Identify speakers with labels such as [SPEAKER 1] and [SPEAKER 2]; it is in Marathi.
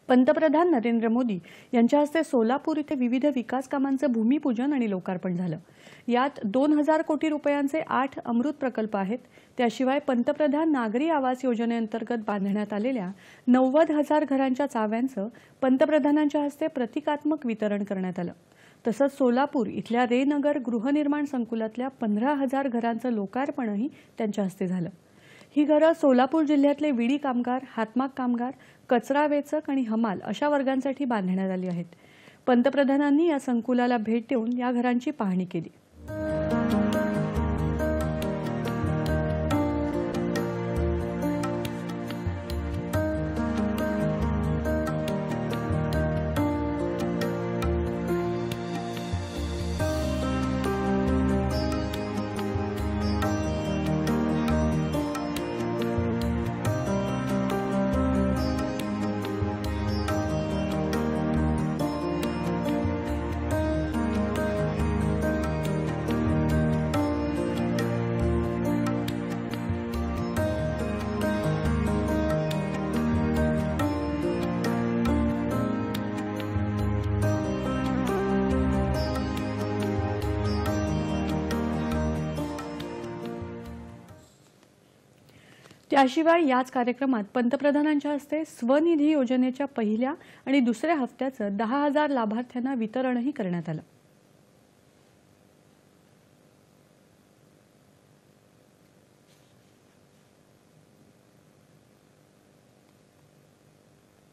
[SPEAKER 1] पंतप्रधान नरेंद्र मोदी यांच्या हस्ते सोलापूर इथे विविध विकास कामांचं भूमिपूजन आणि लोकार्पण झालं। यात 2000 कोटी रुपयांचे 8 अमृत प्रकल्प आहेत। त्याशिवाय पंतप्रधान नागरी आवास योजनेअंतर्गत बांधण्यात आलेल्या 90,000 घरांच्या चाव्यांचं पंतप्रधानांच्या हस्ते प्रतिकात्मक वितरण करण्यात आलं। तसंच सोलापूर इथल्या रेनगर गृहनिर्माण संकुलातल्या 15,000 घरांचं लोकार्पणही त्यांच्या हस्ते झालं। ही घरं सोलापूर जिल्ह्यातले विडी कामगार, हातमाग कामगार, कचरा वेचक आणि हमाल अशा वर्गांसाठी बांधण्यात आली आहेत। पंतप्रधानांनी या संकुलाला भेट देऊन या घरांची पाहणी केली। त्याशिवाय याच कार्यक्रमात पंतप्रधानांच्या हस्ते स्वनिधी योजनेच्या पहिल्या आणि दुसऱ्या हप्त्याचं 10,000 लाभार्थ्यांना वितरणही करण्यात आलं।